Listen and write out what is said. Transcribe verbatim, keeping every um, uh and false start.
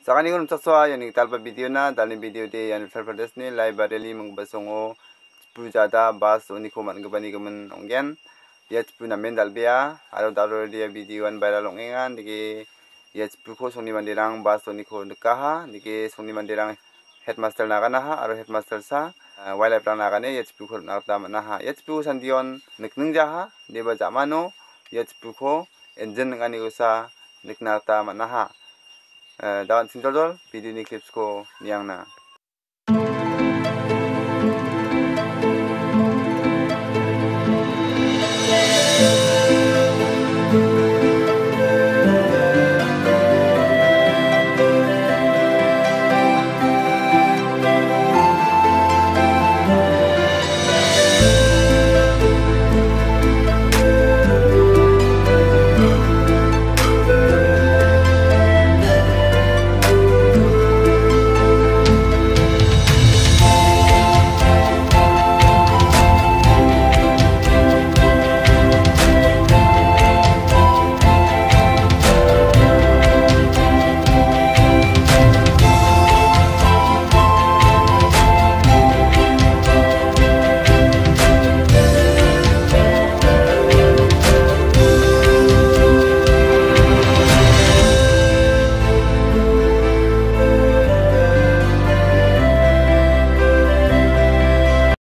Sakani gun saswa yani talpa video na dalni video de yani Uttar Pradesh ni library mengbasongo Chipu Jada bus uniko mangabani gaman onggen ya Chipu namen dalbea aro daro dia video an viral ongengan digi ya Chipu ko songni mandirang bus uniko nekaha digi songni mandirang headmaster naganaha aro headmaster sa wildlife rang nagane ya Chipu ko nagta manaha ya Chipu sandion nikning jaha deba jamano ya Chipu ko engine ngani usa niknata manaha. Dawan sinjol video ni clips ko niang na.